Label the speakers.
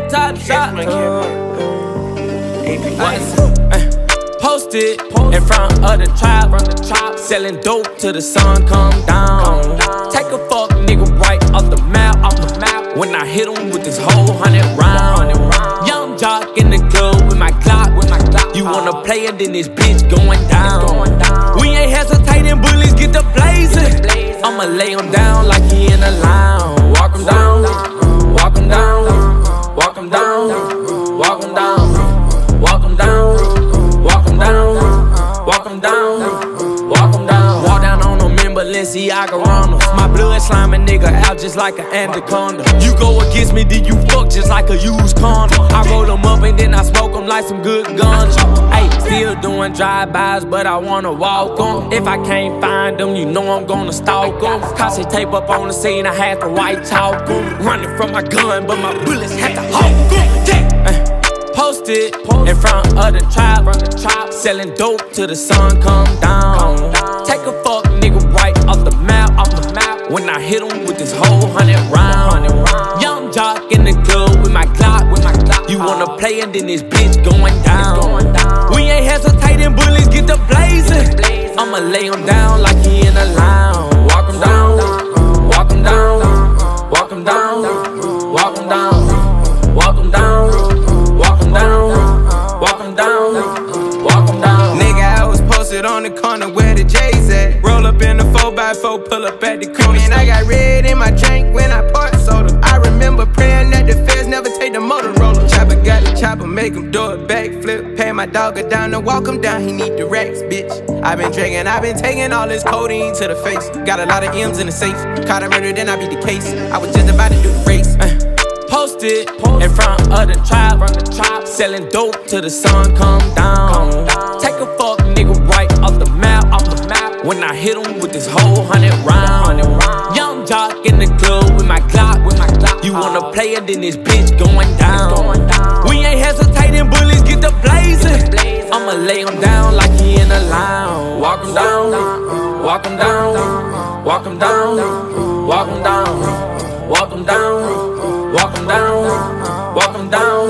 Speaker 1: top shot. Posted in front of the tribe, selling dope till the sun come down. Take a fuck nigga right off the map. When I hit him with this whole 100 round. Young jock in the club with my Glock. You wanna play it, then this bitch going down. We ain't hesitating, bullies get the blazing. I'ma lay him down like he in a lounge. Walk him down, walk him down, walk him down, walk him down, walk him down, walk him down, walk him down, walk him down. Walk down on them in Balenciaga Ronalds. My blood sliming nigga out just like an anaconda. You go against me, then you fuck just like a used condom. I roll them up and then I smoke them like some good ganja. Ayy, still doing drive-bys, but I wanna walk them. If I can't find them, you know I'm gonna stalk them. Cause they tape up on the scene, I had to white talk them. Running from my gun, but my bullets had to hawk them. Posted in front of the tribe, selling dope till the sun come down. Take a fuck nigga right off the map. When I hit him with this whole 100 round. Young jock in the club with my Glock. You wanna play and then this bitch going down. We ain't hesitating, bullies get the blazing. I'ma lay him down like he in a lounge. Walk him down, walk him down, walk him down, walk him down, walk him down, walk him down, walk him down, walk him down.
Speaker 2: Nigga, I was posted on the corner where the J's at. Roll up in the 4x4, pull up at the corner. And I got red in my drink when I poured soda. I remember praying that the feds never take the Motorola. Chopper got the chopper, make him do a backflip. Pay my dog a down to walk him down, he need the racks, bitch. I been drinking, I been taking all this codeine to the face. Got a lot of M's in the safe. Caught a murder, then I beat the case. I was just about to do the race.
Speaker 1: Posted in front of the tribe, selling dope till the sun come down. Take a fuck nigga right off the map. When I hit him with this whole 100 round. Young jock in the club with my Glock. You wanna play it, then this bitch going down. We ain't hesitating, bullies get the blazing. I'ma lay him down like he in a lounge. Walk him down, walk him down, walk him down, walk him down, walk him down, walk him down, walk him down.